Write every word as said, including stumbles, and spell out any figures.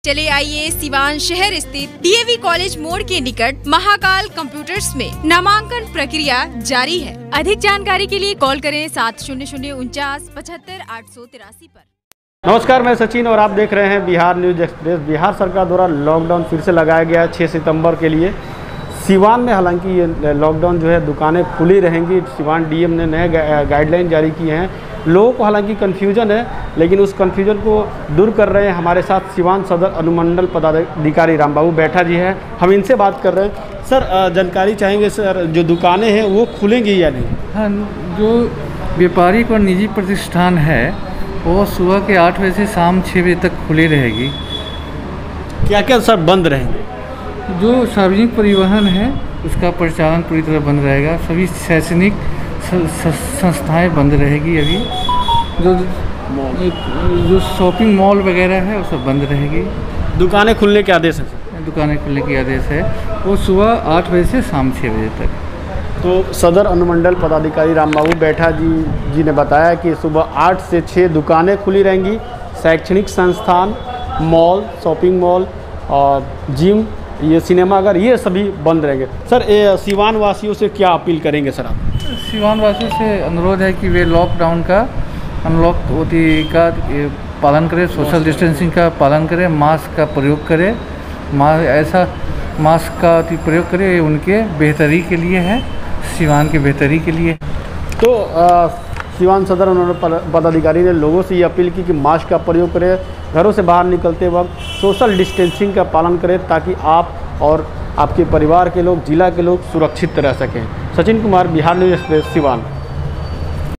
चले आइए सिवान शहर स्थित डीएवी कॉलेज मोड़ के निकट महाकाल कंप्यूटर्स में नामांकन प्रक्रिया जारी है। अधिक जानकारी के लिए कॉल करें सात शून्य शून्य उनचास पचहत्तर आठ सौ तिरासी पर। नमस्कार, मैं सचिन और आप देख रहे हैं बिहार न्यूज एक्सप्रेस। बिहार सरकार द्वारा लॉकडाउन फिर से लगाया गया है छह सितंबर के लिए। सिवान में हालांकि ये लॉकडाउन जो है दुकानें खुली रहेंगी। सिवान डीएम ने नए गाइडलाइन जारी किए हैं। लोगों को हालांकि कन्फ्यूजन है, लेकिन उस कन्फ्यूजन को दूर कर रहे हैं हमारे साथ सिवान सदर अनुमंडल पदाधिकारी रामबाबू बैठा जी हैं। हम इनसे बात कर रहे हैं। सर, जानकारी चाहेंगे सर, जो दुकानें हैं वो खुलेंगी या नहीं? हाँ, जो व्यापारिक और निजी प्रतिष्ठान है वो सुबह के आठ बजे से शाम छः बजे तक खुली रहेगी। क्या क्या सर बंद रहेंगे? जो सार्वजनिक परिवहन है उसका परिचालन पूरी तरह बंद रहेगा। सभी शैक्षणिक संस्थाएं बंद रहेगी। अभी जो जो शॉपिंग मॉल वगैरह है वो सब बंद रहेगी। दुकानें खुलने के आदेश है? दुकानें खुलने के आदेश है वो सुबह आठ बजे से शाम छः बजे तक। तो सदर अनुमंडल पदाधिकारी रामबाबू बैठा जी जी ने बताया कि सुबह आठ से छः दुकानें खुली रहेंगी। शैक्षणिक संस्थान, मॉल, शॉपिंग मॉल और जिम, ये सिनेमाघर, ये सभी बंद रहेंगे। सर, ये सिवान वासियों से क्या अपील करेंगे सर आप? सिवान वासियों से अनुरोध है कि वे लॉकडाउन का अनलॉक होती का पालन करें, सोशल डिस्टेंसिंग का पालन करें, मास्क का प्रयोग करें। मा ऐसा मास्क का प्रयोग करें, ये उनके बेहतरी के लिए है, सिवान के बेहतरी के लिए। तो आ, सिवान सदर अनुमंडल पदाधिकारी ने लोगों से ये अपील की कि मास्क का प्रयोग करें, घरों से बाहर निकलते वक्त सोशल डिस्टेंसिंग का पालन करें, ताकि आप और आपके परिवार के लोग, जिला के लोग सुरक्षित रह सकें। Sachin Kumar, Bihar news express, Siwan.